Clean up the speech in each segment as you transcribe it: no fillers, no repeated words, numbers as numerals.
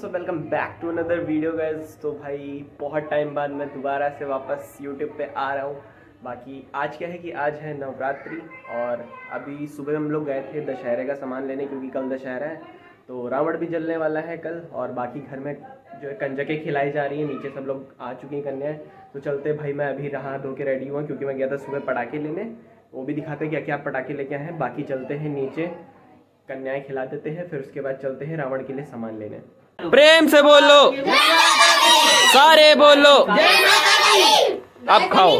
So welcome back to another video guys. तो भाई बहुत टाइम बाद मैं दोबारा से वापस यूट्यूब पे आ रहा हूँ। बाकी आज क्या है कि आज है नवरात्रि और अभी सुबह हम लोग गए थे दशहरे का सामान लेने, क्योंकि कल दशहरा है तो रावण भी जलने वाला है कल। और बाकी घर में जो है कंजकें खिलाई जा रही हैं, नीचे सब लोग आ चुकी हैं कन्याएं। तो चलते भाई, मैं अभी नहा धो के रेडी हुआ क्योंकि मैं गया था सुबह पटाखे लेने, वो भी दिखाते क्या क्या पटाखे लेके आए हैं। बाकी चलते हैं नीचे, कन्याएं खिला देते हैं, फिर उसके बाद चलते हैं रावण के लिए सामान लेने। प्रेम से बोलो, सारे बोलो, अब खाओ।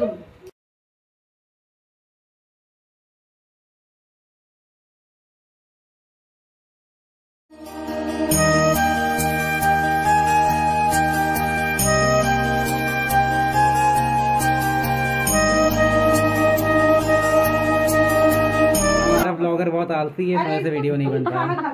ब्लॉगर बहुत आलसी है, मेरे से वीडियो नहीं बनता है।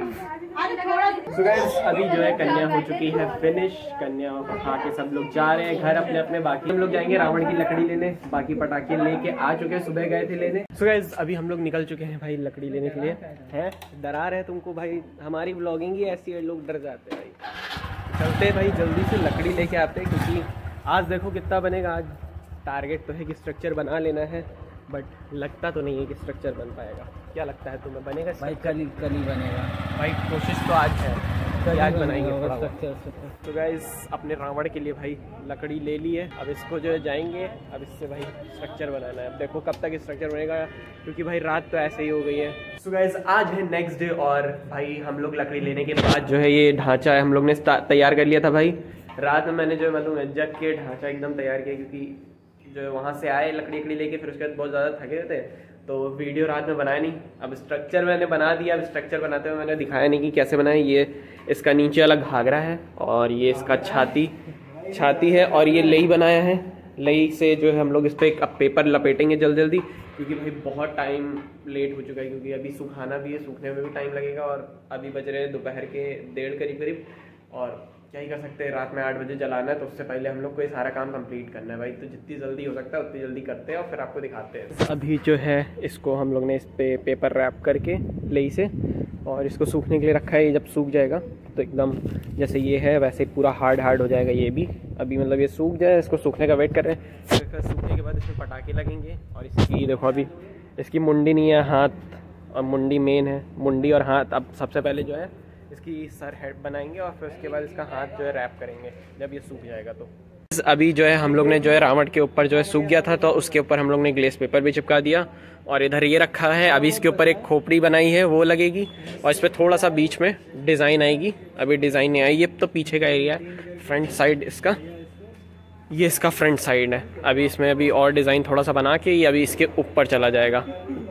So guys, अभी जो है कन्या हो चुकी है फिनिश। कन्या को खा के सब लोग जा रहे हैं घर अपने अपने। बाकी हम लोग जाएंगे रावण की लकड़ी लेने, बाकी पटाखे लेके आ चुके हैं, सुबह गए थे लेने। So guys, अभी हम लोग निकल चुके हैं भाई लकड़ी लेने के लिए। है डरा रहे तुमको भाई, हमारी ब्लॉगिंग ही ऐसी है, लोग डर जाते हैं भाई। चलते भाई जल्दी से लकड़ी लेके आते हैं, क्योंकि आज देखो कितना बनेगा। आज टारगेट तो है कि स्ट्रक्चर बना लेना है, बट लगता तो नहीं है कि स्ट्रक्चर बन पाएगा। क्या लगता है तुम्हें, बनेगा भाई? कल ही बनेगा भाई, कोशिश तो आज है, आज बनाएंगे स्ट्रक्चर। तो गाइस अपने रावण के लिए भाई लकड़ी ले ली है, अब इसको जो है जाएंगे, अब इससे भाई स्ट्रक्चर बनाना है। अब देखो कब तक स्ट्रक्चर बनेगा, क्योंकि भाई रात तो ऐसे ही हो गई है। सो गाइस आज है नेक्स्ट डे और भाई हम लोग लकड़ी लेने के बाद जो है ये ढांचा है हम लोग ने तैयार कर लिया था भाई। रात में मैंने जो है मतलब जग के ढांचा एकदम तैयार किया, क्योंकि जो वहाँ से आए लकड़ी लेके, फिर उसके बाद बहुत ज़्यादा थके थे तो वीडियो रात में बनाया नहीं। अब स्ट्रक्चर मैंने बना दिया। अब स्ट्रक्चर बनाते हुए मैंने दिखाया नहीं कि कैसे बनाए। ये इसका नीचे अलग घाघरा है और ये इसका छाती है और ये लई बनाया है। लई से जो है हम लोग इस पर अब पेपर लपेटेंगे जल्दी, क्योंकि भाई बहुत टाइम लेट हो चुका है, क्योंकि अभी सुखाना भी है, सूखने में भी टाइम लगेगा। और अभी बज रहे हैं दोपहर के 1:30 करीब। और क्या ही कर सकते हैं, रात में 8 बजे जलाना है, तो उससे पहले हम लोग को ये सारा काम कंप्लीट करना है भाई। तो जितनी जल्दी हो सकता है उतनी जल्दी करते हैं और फिर आपको दिखाते हैं। अभी जो है इसको हम लोग ने इस पे पेपर रैप करके लेई से और इसको सूखने के लिए रखा है। ये जब सूख जाएगा तो एकदम जैसे ये है वैसे पूरा हार्ड हो जाएगा ये भी। अभी मतलब ये सूख जाए, इसको सूखने का वेट कर रहे हैं। फिर सूखने के बाद इसमें पटाखे लगेंगे। और इसकी देखो अभी इसकी मुंडी नहीं है, हाथ और मुंडी मेन है, मुंडी और हाथ। अब सबसे पहले जो है इसकी सर हेड बनाएंगे और फिर उसके बाद इसका हाथ जो है रैप करेंगे जब ये सूख जाएगा। तो अभी जो है हम लोग ने जो है रावण के ऊपर जो है सूख गया था, तो उसके ऊपर हम लोग ने ग्लेस पेपर भी चिपका दिया और इधर ये रखा है। अभी इसके ऊपर एक खोपड़ी बनाई है, वो लगेगी और इस पर थोड़ा सा बीच में डिज़ाइन आएगी। अभी डिज़ाइन नहीं आई, ये तो पीछे का एरिया है, फ्रंट साइड इसका, ये इसका फ्रंट साइड है। अभी इसमें अभी और डिज़ाइन थोड़ा सा बना के ये अभी इसके ऊपर चला जाएगा।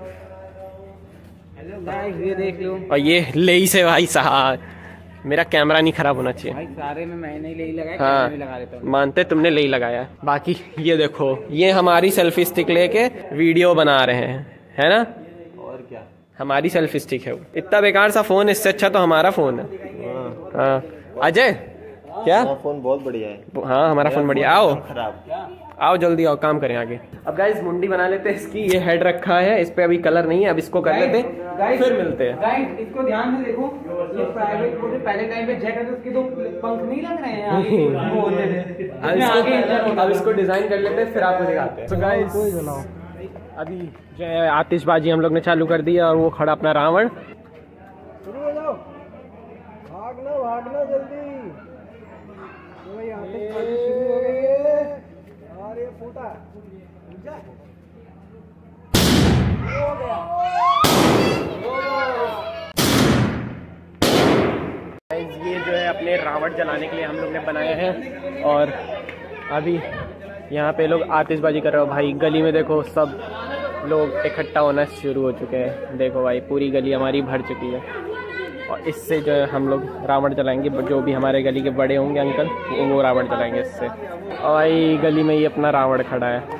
ये देख लो, और ये लेई से भाई साहब, मेरा कैमरा नहीं खराब होना चाहिए भाई, सारे में मैंने ले लगाया। हाँ, लगा देता हूँ। मानते तुमने ले लगाया। बाकी ये देखो, ये हमारी सेल्फी स्टिक लेके वीडियो बना रहे हैं, है ना? और क्या, हमारी सेल्फी स्टिक है वो। इतना बेकार सा फोन, इससे अच्छा तो हमारा फोन है। हाँ अजय, क्या फोन बहुत बढ़िया है। हाँ हमारा फोन बढ़िया। आओ खराब, आओ जल्दी आओ, काम करें आगे। अब गाइस मुंडी बना लेते हैं इसकी। ये हेड रखा है, इस पे अभी कलर नहीं है, अब इसको कर लेते हैं फिर मिलते हैं। गाइस इसको ध्यान से देखो, ये प्राइवेट रोड है, पहले टाइम पे जैकेट उसके दो पंख नहीं लग रहे हैं अब इसको डिजाइन कर लेते हैं फिर आपको दिखाते हैं। तो गाइस अभी जो है आतिशबाजी हम लोग ने चालू कर दी और वो खड़ा अपना रावण। शुरू हो जाओ, भागना जल्दी। शुरू हो गई है और ये फूटा हो गया। ये जो है अपने रावण जलाने के लिए हम लोग ने बनाए हैं और अभी यहाँ पे लोग आतिशबाजी कर रहे हो भाई। गली में देखो सब लोग इकट्ठा होना शुरू हो चुके हैं। देखो भाई पूरी गली हमारी भर चुकी है और इससे जो है हम लोग रावण जलाएंगे। जो भी हमारे गली के बड़े होंगे अंकल, वो रावण जलाएंगे इससे। और भाई गली में ही अपना रावण खड़ा है।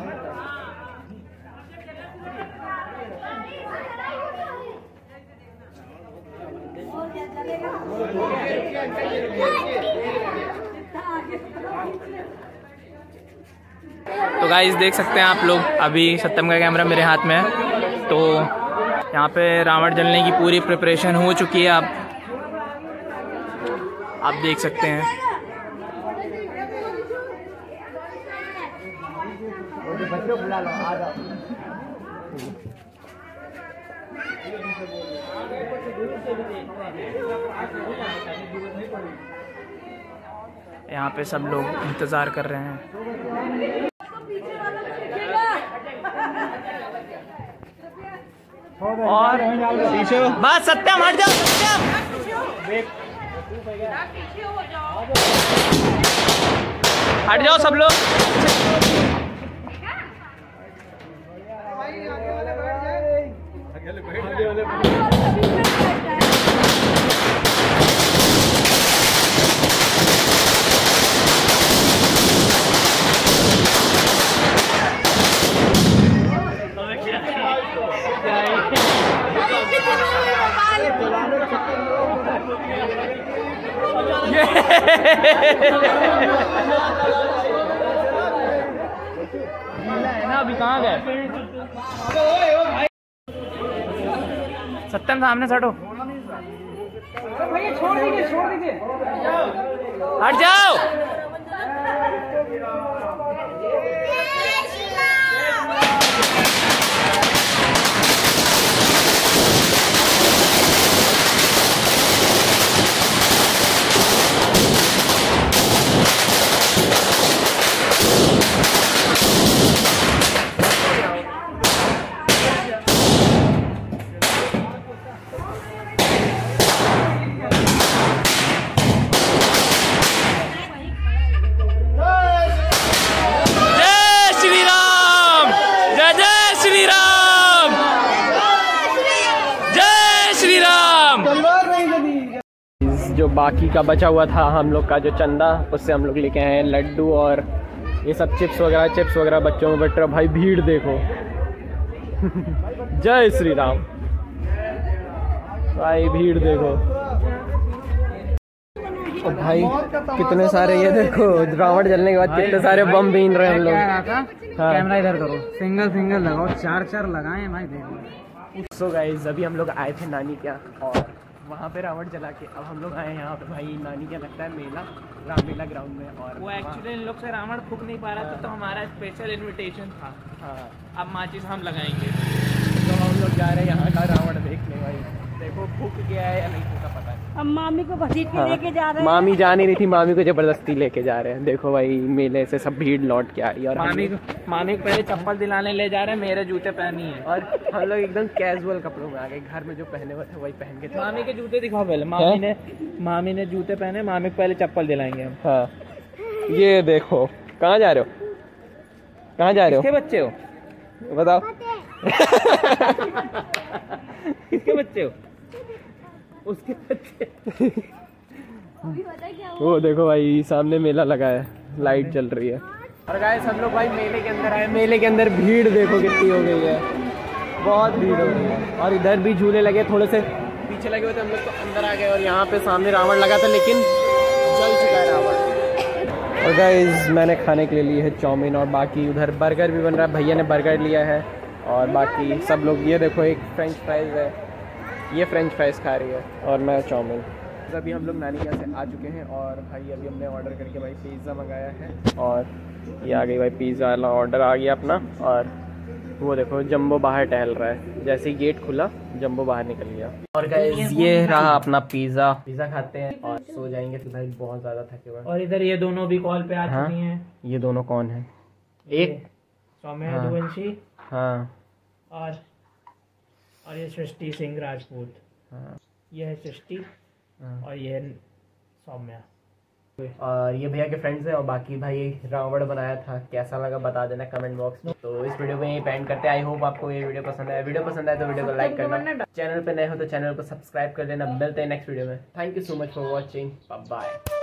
तो गाइस देख सकते हैं आप लोग, अभी सत्यम का कैमरा मेरे हाथ में है। तो यहाँ पे रावण जलने की पूरी प्रिपरेशन हो चुकी है। अब आप देख सकते हैं। बच्चों बुला लो, आ जाओ। यहाँ पे सब लोग इंतजार कर रहे हैं। और बस सत्यम हट जाओ, सत्यम हट जाओ सब लोग। अभी कहाँ गए? सत्यम सामने से हटो। भैया छोड़ दीजिए, छोड़ दीजिए। हट जाओ। जो बाकी का बचा हुआ था हम लोग का जो चंदा, उससे हम लोग लेके आए हैं लड्डू और ये सब चिप्स वगैरह बच्चों में बट रहा। भाई भीड़ देखो। जय श्री राम। भाई भीड़ देखो। ओ भाई कितने सारे, ये देखो रावण जलने के बाद कितने सारे बम बीन रहे हैं हम लोग। कैमरा इधर करो, सिंगल लगाओ, चार लगाए भाई देखो। सो गाइस अभी हम लोग आए थे नानी के यहाँ और वहाँ पे रावण जला के अब हम लोग आए यहाँ पे भाई नानी क्या लगता है मेला, रामलीला ग्राउंड में। और वो एक्चुअली इन लोग से रावण फूक नहीं पा रहा था, तो हमारा स्पेशल इनविटेशन था। हाँ अब माचिस हम लगाएंगे, तो हम लोग जा रहे हैं यहाँ का रावण देखने। भाई देखो फूक गया है या नहीं फूका पता नहीं। अब मामी को घसीट के लेके जा रहे हैं। मामी जा नहीं रही थी, मामी को जबरदस्ती लेके जा रहे हैं। देखो भाई मेले से सब भीड़ लौट के आ रही है और मामी को पहले चप्पल दिलाने ले जा रहे हैं, मेरे जूते पहनी है। और हम लोग एकदम कैजुअल कपड़ों में आ गए, घर में जो पहने हुए थे वही पहन के थे। मामी के जूते दिखाओ पहले। मामी ने जूते पहने, मामी को पहले चप्पल दिलाएंगे हम। हाँ ये देखो। कहाँ जा रहे हो, कहाँ जा रहे हो? किसके बच्चे हो बताओ। किसके बच्चे हो? उसके बच्चे। वो देखो भाई सामने मेला लगा है, लाइट चल रही है। और गाइस हम लोग भाई मेले के अंदर आए। मेले के अंदर भीड़ देखो कितनी हो गई है, बहुत भीड़ हो गई है। और इधर भी झूले लगे, थोड़े से पीछे लगे हुए थे, हम लोग तो अंदर आ गए। और यहाँ पे सामने रावण लगा था लेकिन जल चुका है रावण। और गाइस मैंने खाने के लिए ली है चाउमीन और बाकी उधर बर्गर भी बन रहा है। भैया ने बर्गर लिया है और बाकी सब लोग, ये देखो एक फ्रेंच फ्राइज है, ये फ्रेंच फ्राइज खा रही है और मैं चाउमीन। अभी हम लोग नानी के यहाँ से आ चुके हैं और भाई अभी हमने ऑर्डर करके भाई पिज़्ज़ा मंगाया है और ये आ गई भाई पिज़्ज़ा वाला ऑर्डर आ गया अपना। और वो देखो जंबो बाहर टहल रहा है, जैसे ही गेट खुला जंबो बाहर निकल गया। और गाइस ये रहा अपना पिज़्ज़ा खाते हैं और सो जाएंगे तो भाई बहुत ज़्यादा थके हुए। और इधर ये दोनों भी कॉल पे आ चुकी हैं। ये दोनों कौन है? एक सौम्या यदुवंशी हाँ और ये सृष्टि सिंह राजपूत। हाँ ये है सृष्टि और ये है सौम्या। और ये भैया के फ्रेंड्स हैं। और बाकी भाई रावण बनाया था, कैसा लगा बता देना कमेंट बॉक्स में। तो इस वीडियो में यही पेंड करते हैं। आई होप आपको ये वीडियो पसंद आया। वीडियो पसंद आए तो वीडियो को लाइक करना, चैनल पे नए हो तो चैनल को सब्सक्राइब कर देना। मिलते हैं नेक्स्ट वीडियो में। Thank you so much for watching, bye bye.